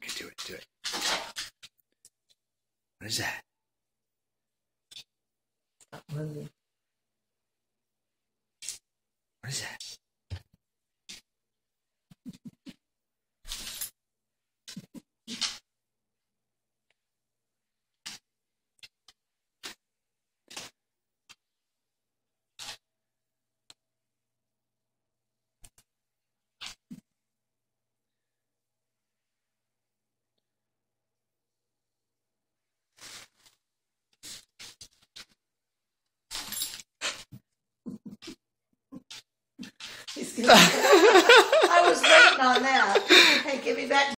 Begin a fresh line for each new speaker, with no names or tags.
Okay, do it, do it. What is that?
Stop moving.
What is that?
I was waiting on that. Hey, give me back